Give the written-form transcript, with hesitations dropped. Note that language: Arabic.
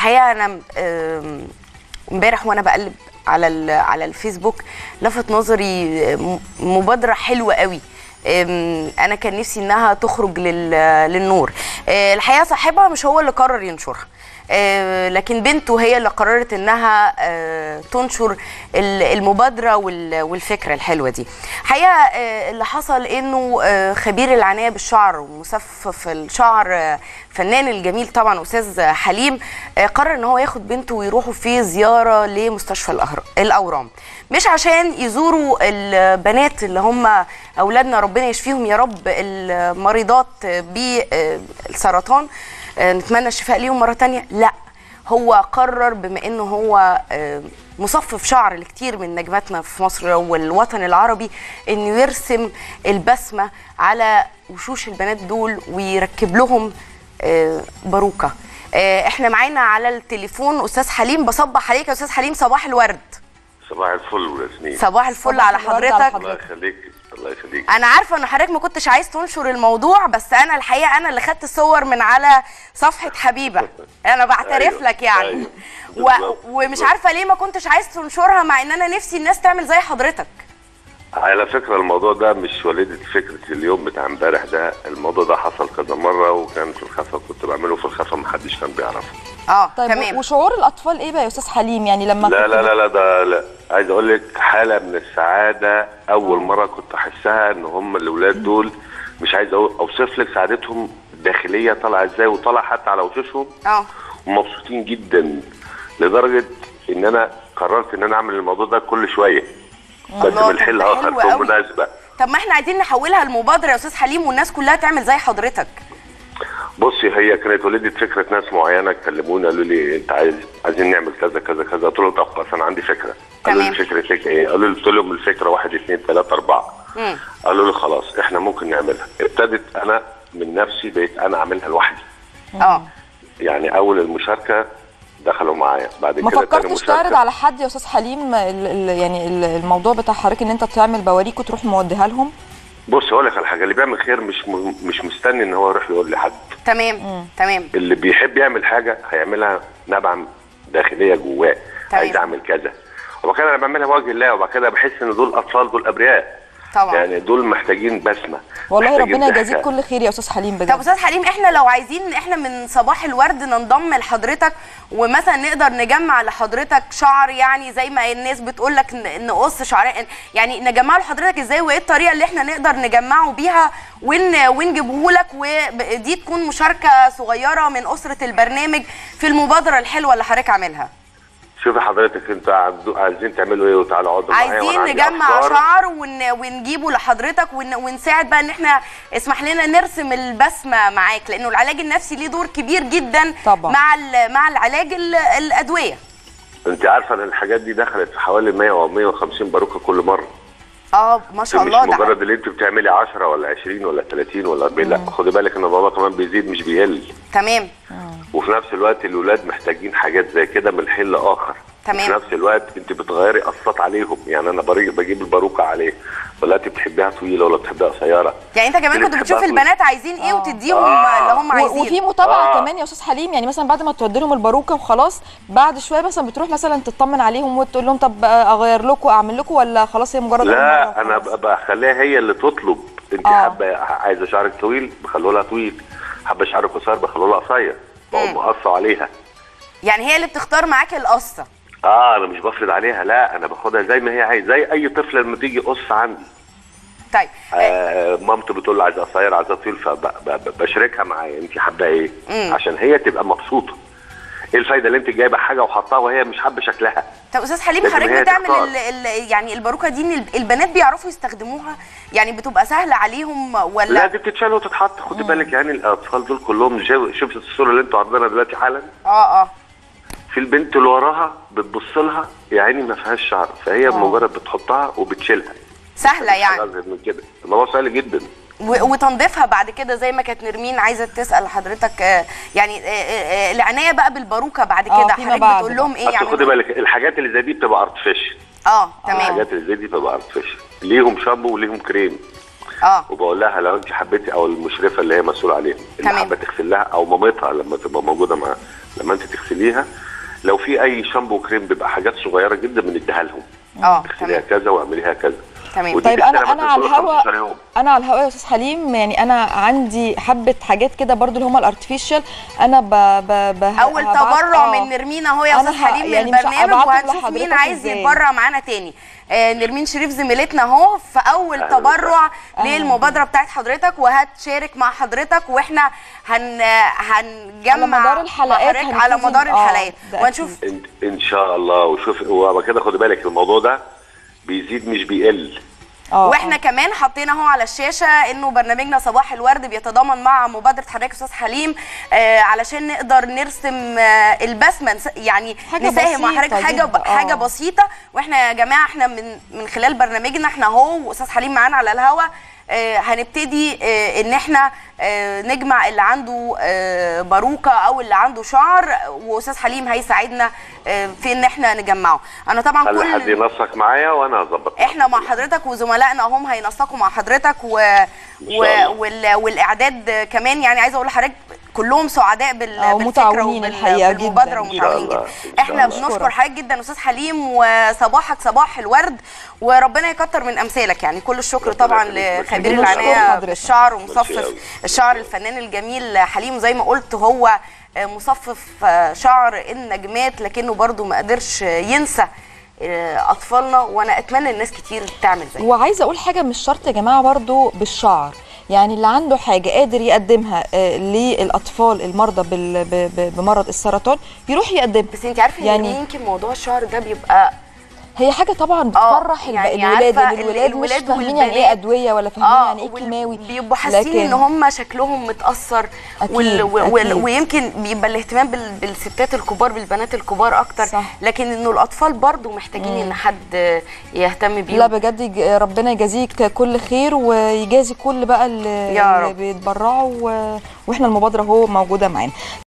الحقيقه انا امبارح وانا بقلب على الفيسبوك لفت نظري مبادره حلوه قوي. انا كان نفسي انها تخرج للنور. الحقيقه صاحبها مش هو اللي قرر ينشرها، لكن بنته هي اللي قررت انها تنشر المبادره والفكره الحلوه دي. حقيقه اللي حصل انه خبير العنايه بالشعر ومصفف الشعر فنان الجميل طبعا استاذ حليم قرر ان هو ياخد بنته ويروحوا في زياره لمستشفى الاورام، مش عشان يزوروا البنات اللي هم اولادنا ربنا يشفيهم يا رب المريضات بالسرطان، نتمنى الشفاء ليهم مرة تانية. لا، هو قرر بما انه هو مصفف شعر لكتير من نجماتنا في مصر والوطن العربي انه يرسم البسمة على وشوش البنات دول ويركب لهم باروكة. احنا معانا على التليفون استاذ حليم. بصبح عليك يا استاذ حليم، صباح الورد. صباح الفل ياسمين. صباح الفل على حضرتك. الله يخليك الله يخليك. انا عارفه ان حضرتك ما كنتش عايز تنشر الموضوع، بس انا الحقيقه انا اللي خدت الصور من على صفحه حبيبه. انا بعترف لك يعني. ومش عارفه ليه ما كنتش عايز تنشرها مع ان انا نفسي الناس تعمل زي حضرتك. على فكره الموضوع ده مش وليده فكره اليوم بتاع امبارح ده، الموضوع ده حصل كذا مره وكان في الخفا، كنت بعمله في الخفا محدش كان بيعرفه. طيب تمام. وشعور الاطفال ايه بقى يا استاذ حليم يعني لما لا ده لا، عايز اقول لك حاله من السعاده اول مره كنت احسها ان هم الاولاد دول، مش عايز اوصف لك سعادتهم الداخليه طالعه ازاي وطالعه حتى على وشوشهم. ومبسوطين جدا لدرجه ان انا قررت ان انا اعمل الموضوع ده كل شويه بس من حل اخر في مناسبه. طب ما احنا عايزين نحولها لمبادره يا استاذ حليم والناس كلها تعمل زي حضرتك. بصي، هي كانت وليده فكره ناس معينه كلموني قالوا لي انت عايزين نعمل كذا كذا كذا، قلت لهم طب خلاص انا عندي فكره. قالوا لي فكرتك ايه؟ قلت لهم الفكره 1 2 3 4. قالوا لي خلاص احنا ممكن نعملها. ابتدت انا من نفسي بقيت انا اعملها لوحدي. يعني اول المشاركه دخلوا معايا، بعد كده ما فكرتش تعرض على حد يا استاذ حليم يعني الموضوع بتاع حضرتك ان انت تعمل بواريك وتروح موديها لهم؟ بص هقول لك على حاجه، اللي بيعمل خير مش مستني ان هو يروح يقول لحد. تمام. تمام. اللي بيحب يعمل حاجه هيعملها نبعا داخليه جواه، عايز اعمل كذا، وبعد كده انا بعملها بوجه الله، وبعد كده بحس ان دول اطفال، دول ابرياء طبعا، يعني دول محتاجين بسمه. والله ربنا يجازيك كل خير يا استاذ حليم بجد. طب استاذ حليم، احنا لو عايزين احنا من صباح الورد ننضم لحضرتك ومثلا نقدر نجمع لحضرتك شعر، يعني زي ما الناس بتقول لك نقص شعر، يعني نجمعه لحضرتك ازاي وايه الطريقه اللي احنا نقدر نجمعه بيها ونجيبه لك، ودي تكون مشاركه صغيره من اسره البرنامج في المبادره الحلوه اللي حضرتك عاملها؟ شوفي حضرتك انت عايزين تعملوا ايه وتعالوا اقعدوا معايا. عايزين نجمع شعر ونجيبه لحضرتك ونساعد بقى ان احنا اسمح لنا نرسم البسمه معاك، لانه العلاج النفسي ليه دور كبير جدا طبعا مع العلاج الادويه. انت عارفه ان الحاجات دي دخلت في حوالي 100 او 150 باروكه كل مره. ما شاء الله. مش مجرد اللي انت بتعملي 10 ولا 20 ولا 30 ولا 40، لا خدي بالك ان الموضوع كمان بيزيد مش بيقل. تمام. وفي نفس الوقت الاولاد محتاجين حاجات زي كده من حل اخر. تمام. في نفس الوقت انت بتغيري قصات عليهم، يعني انا بجيب الباروكه عليه، ولا انت بتحبيها طويله ولا بتحبيها قصيره. يعني انت كمان كنت بتشوف البنات عايزين ايه وتديهم اللي هم عايزينه. وفي متابعه كمان يا استاذ حليم، يعني مثلا بعد ما تودي لهم الباروكه وخلاص بعد شويه مثلا بتروح مثلا تطمن عليهم وتقول لهم طب اغير لكم اعمل لكم، ولا خلاص هي مجرد لا انا بخليها هي اللي تطلب. انت حابه عايزه شعرك طويل بخلوه لها طويل، حابه شعرك قصير بخلوه لها قصير، بقوم مقصه عليها. يعني هي اللي بتختار معاك القصه؟ انا مش بفرض عليها، لا انا باخدها زي ما هي عايزه، زي اي طفل لما تيجي قص عندي. طيب مامته بتقول له عايزه قصير عايزه طويل، فبشاركها معايا انت حابه ايه عشان هي تبقى مبسوطه. ايه الفايده اللي انت جايبه حاجه وحطاها وهي مش حابه شكلها؟ طب استاذ حليم، حضرتك بتعمل يعني الباروكه دي ان البنات بيعرفوا يستخدموها، يعني بتبقى سهله عليهم ولا؟ لا دي بتتشال وتتحط. خدي بالك يعني الاطفال دول كلهم، شوفي الصوره اللي انتوا عارضينها دلوقتي حالا. في البنت اللي وراها بتبص لها يا عيني ما فيهاش شعر، فهي مجرد بتحطها وبتشيلها. سهله يعني من كده، الموضوع سهل جدا. وتنظيفها بعد كده زي ما كانت نرمين عايزه تسال حضرتك، يعني العنايه بقى بالباروكه بعد كده حضرتك بتقول لهم ايه يعني؟ خدي بالك الحاجات اللي زي دي بتبقى ارتفيشال. تمام. الحاجات اللي زي دي بتبقى ارتفيشال، ليهم شامبو وليهم كريم. وبقول لها لو انت حبيتي، او المشرفه اللي هي مسؤوله عليها اللي حابه تغسل لها، او مامتها لما تبقى موجوده معاها لما انت تغسليها لو في اي شامبو كريم بيبقى حاجات صغيره جدا بنديها لهم. اغسليها كذا واعمليها كذا. تمام. طيب انا على الهواء، انا على الهواء يا استاذ حليم، يعني انا عندي حبه حاجات كده برضو اللي هم الارتفيشال، انا اول تبرع من نرمين اهو يا استاذ حليم يعني من البرنامج، وهنشوف مين عايز يتبرع معانا تاني. نرمين شريف زميلتنا اهو في اول تبرع للمبادره بتاعت حضرتك، وهتشارك مع حضرتك، واحنا هنجمع على مدار الحلقات، على مدار الحلقات وهنشوف ان شاء الله. وشوف هو كده، خد بالك الموضوع ده بيزيد مش بيقل. واحنا كمان حطينا اهو على الشاشه انه برنامجنا صباح الورد بيتضامن مع مبادره حضرتك استاذ حليم علشان نقدر نرسم البسمه، يعني نساهم مع حضرتك حاجه بسيطه. واحنا يا جماعه احنا من خلال برنامجنا احنا اهو واستاذ حليم معانا على الهوا هنبتدي ان احنا نجمع اللي عنده باروكه او اللي عنده شعر، واستاذ حليم هيساعدنا في ان احنا نجمعه. انا طبعا كل حد ينسق معايا وانا هظبط. احنا مع حضرتك وزملائنا هم هينسقوا مع حضرتك والاعداد كمان، يعني عايزه اقول لحضرتك كلهم سعداء بالفكره وبالمبادره ومتعاونين جدا. احنا بنشكر حضرتك جدا استاذ حليم، وصباحك صباح الورد، وربنا يكتر من امثالك. يعني كل الشكر طبعا لخبير العنايه بالشعر ومصفف الشعر الفنان الجميل حليم. زي ما قلت هو مصفف شعر النجمات، لكنه برضو ما قدرش ينسى اطفالنا، وانا اتمنى الناس كتير تعمل زي. وعايزه اقول حاجه، مش شرط يا جماعه برضو بالشعر، يعني اللي عنده حاجه قادر يقدمها للاطفال المرضى بمرض السرطان يروح يقدمها. بس انت عارفه يعني يمكن موضوع الشعر ده بيبقى هي حاجه طبعا بتفرح يعني الولاد، لان الولاد مش فاهمين يعني ايه ادويه ولا فاهمين يعني ايه كيماوي، بيبقوا حاسين ان هم شكلهم متاثر، ويمكن بيبقى الاهتمام بالستات الكبار بالبنات الكبار اكتر، صح. لكن انه الاطفال برضو محتاجين ان حد يهتم بيهم. لا بجد ربنا يجازيك كل خير، ويجازي كل بقى اللي بيتبرعوا، واحنا المبادره اهو موجوده معانا.